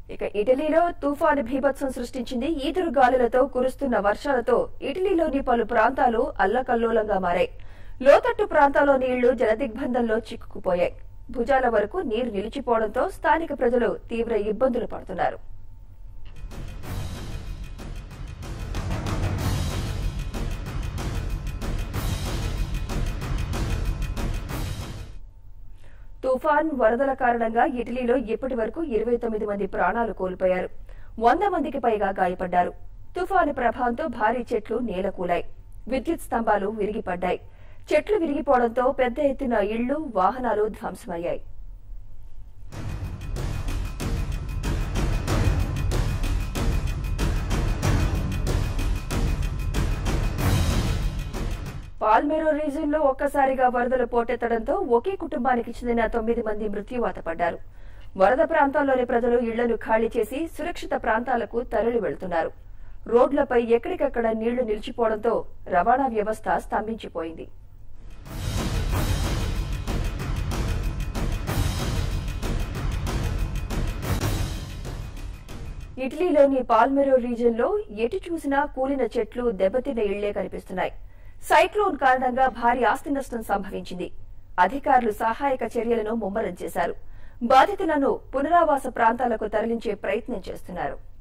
ఇక ఇటలీలో తుఫాను బీభత్సం సృష్టించింది. ఈదురు గాలులతో కురుస్తున్న వర్షాలతో ఇటలీలోని పలు ప్రాంతాలు అల్లకల్లోలంగా మారాయి. లోతట్టు ప్రాంతాల్లో నీళ్లు జలదిగ్బంధంలో చిక్కుకుపోయాయి. భుజాల వరకు నీరు నిలిచిపోవడంతో స్థానిక ప్రజలు తీవ్ర ఇబ్బందులు పడుతున్నారు. తుఫాన్ వరదల కారణంగా ఇటలీలో ఇప్పటి వరకు 29 మంది ప్రాణాలు కోల్పోయారు. 100 మందికి పైగా గాయపడ్డారు. తుఫాను ప్రభావంతో భారీ చెట్లు నేలకూలాయి. విద్యుత్ స్తంభాలు విరిగిపడ్డాయి. చెట్లు విరిగిపోవడంతో పెద్ద ఎత్తున ఇళ్లు, వాహనాలు ధ్వంసమయ్యాయి. పాల్మెరో రీజియన్ లో ఒక్కసారిగా వరదలు పోటెత్తడంతో ఒకే కుటుంబానికి చెందిన 9 మంది మృత్యువాత పడ్డారు. వరద ప్రాంతాల్లోని ప్రజలు ఇళ్లను ఖాళీ చేసి సురక్షిత ప్రాంతాలకు తరలి వెళ్తున్నారు. రోడ్లపై ఎక్కడికక్కడ నీళ్లు నిలిచిపోవడంతో రవాణా వ్యవస్థ స్తంభించిపోయింది. ఇటలీలోని పాల్మెరో రీజియన్ లో ఎటు చూసినా కూలిన చెట్లు, దెబ్బతిన్న ఇళ్లే కనిపిస్తున్నాయి. సైక్లోన్ కారణంగా భారీ ఆస్తి నష్టం సంభవించింది. అధికారులు సహాయక చర్యలను ముమ్మరం చేశారు. బాధితులను పునరావాస ప్రాంతాలకు తరలించే ప్రయత్నం చేస్తున్నారు.